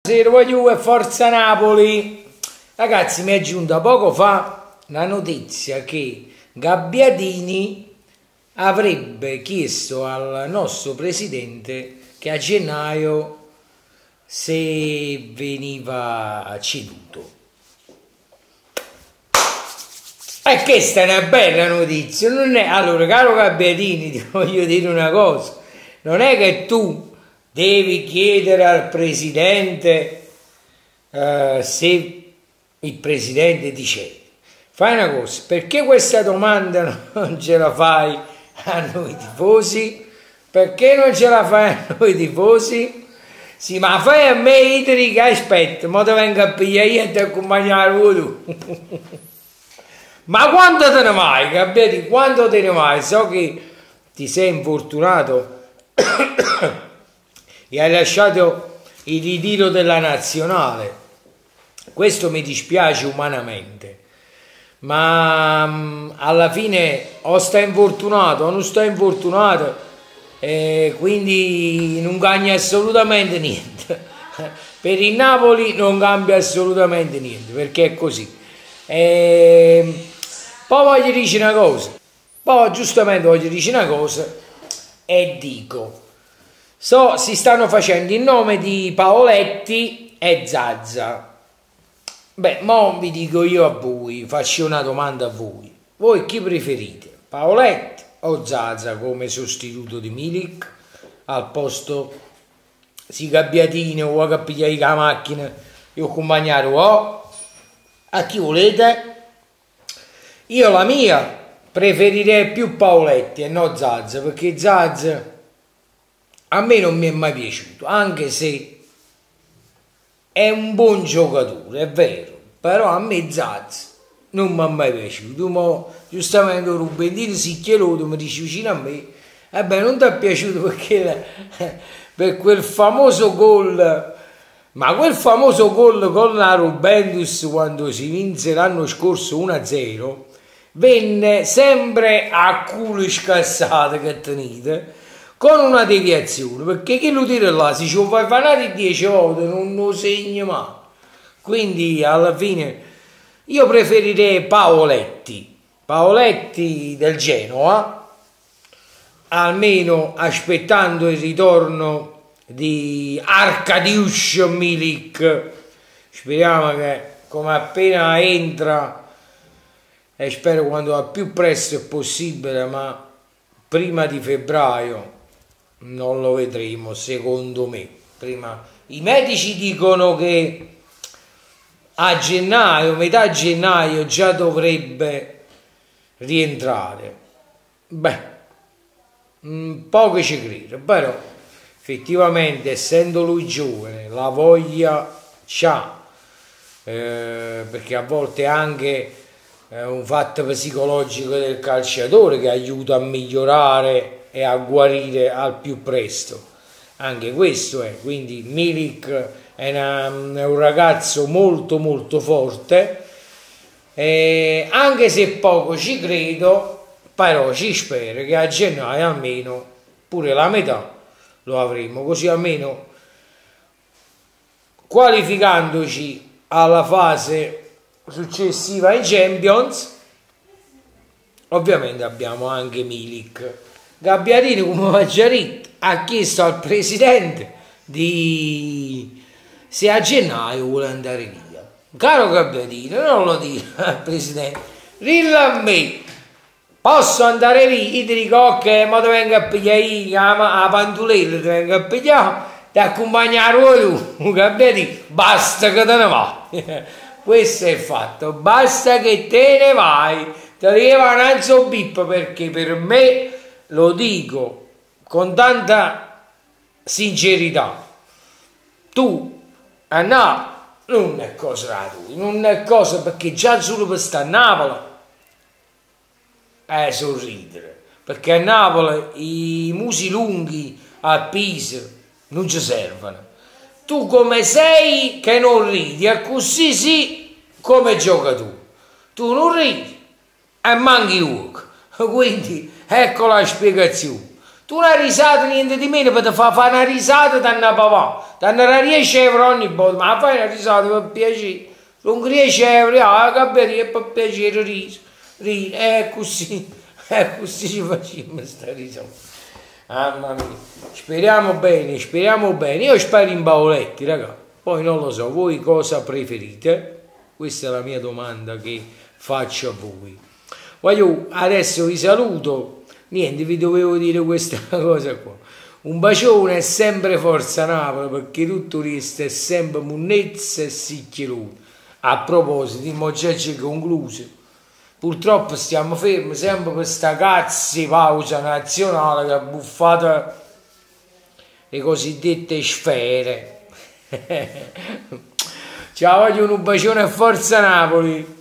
Buonasera, Forza Napoli. Ragazzi, mi è giunta poco fa la notizia che Gabbiadini avrebbe chiesto al nostro presidente che a gennaio se veniva ceduto. E questa è una bella notizia, non è? Allora, caro Gabbiadini, ti voglio dire una cosa, non è che tu devi chiedere al presidente se il presidente ti cede. Fai una cosa, perché questa domanda non ce la fai a noi tifosi? Perché non ce la fai a noi tifosi? Sì, ma fai a me Idri che aspetta, ma ti vengo a pigliare io e ti accompagnare tu. Ma quando te ne vai, Gabbiadini? Quando te ne vai? So che ti sei infortunato e hai lasciato il ritiro della nazionale. Questo mi dispiace umanamente, ma alla fine o stai infortunato o non stai infortunato, quindi non cambia assolutamente niente. Per il Napoli non cambia assolutamente niente, perché è così. Poi voglio dire una cosa, e dico, si stanno facendo il nome di Paoletti e Zaza. Beh, mo vi dico io a voi, faccio una domanda a voi. Voi chi preferite? Paoletti o Zaza come sostituto di Milik? Al posto si Gabbiadini o a pigliare la macchina e accompagnare o a chi volete? Io la mia preferirei più Paoletti e no Zaza, perché Zaza a me non mi è mai piaciuto, anche se è un buon giocatore, è vero, però a me Zaza non mi è mai piaciuto. Ma giustamente Rubendino Sicchieloto mi dice vicino a me, non ti è piaciuto perché per quel famoso gol, ma quel famoso gol con la Juventus quando si vinse l'anno scorso 1-0, venne sempre a culo scassato che tenete, con una deviazione, perché chi lo tira là, se ci fai fanare 10 volte non lo segna mai. Quindi alla fine io preferirei Paoletti del Genoa, almeno aspettando il ritorno di Arkadiusz Milik. Speriamo che come appena entra, e spero quando al più presto è possibile, ma prima di febbraio non lo vedremo, secondo me. Prima i medici dicono che a gennaio, metà gennaio già dovrebbe rientrare. Poco ci credo, però effettivamente essendo lui giovane la voglia c'ha, perché a volte anche un fatto psicologico del calciatore che aiuta a migliorare e a guarire al più presto, anche questo è. Quindi Milik è un ragazzo molto molto forte, anche se poco ci credo, però ci spero che a gennaio almeno pure la metà lo avremo, così almeno qualificandoci alla fase successiva in Champions. Ovviamente abbiamo anche Milik. Gabbiadini, come ho già detto, ha chiesto al presidente se a gennaio vuole andare via. Caro Gabbiadini, non lo dire al presidente, dillo a me, posso andare via? Ti dico ok, ma ti vengo a pigliare a Pantulella, ti vengo a pigliare, ti accompagnare tu, Gabbiadini, basta che te ne vai. Questo è il fatto, basta che te ne vai, te ne va un alzo bip, perché per me, lo dico con tanta sincerità, tu a Napoli non è cosa da tu, non è cosa, perché già solo per stare a Napoli è sorridere, perché a Napoli i musi lunghi a Pisa non ci servono. Tu come sei che non ridi, e così sì come gioca tu non ridi e manchi uoco, quindi ecco la spiegazione. Tu una risata niente di meno per fare una risata da una papà, danno 10 euro ogni volta, ma fai una risata per piacere, sono 10 euro, la cabberia per piacere, riso, così ci facciamo sta risata. Mamma mia, speriamo bene, io spero in Paoletti, raga, poi non lo so, voi cosa preferite? Questa è la mia domanda che faccio a voi. Adesso vi saluto, niente, vi dovevo dire questa cosa qua. Un bacione e sempre forza Napoli, perché tutto questo è sempre munnezza e sicchiluto. A proposito, mo già ci concluso. Purtroppo stiamo fermi sempre per sta cazzo pausa nazionale che ha buffato le cosiddette sfere. Ciao, voglio un bacione e forza Napoli!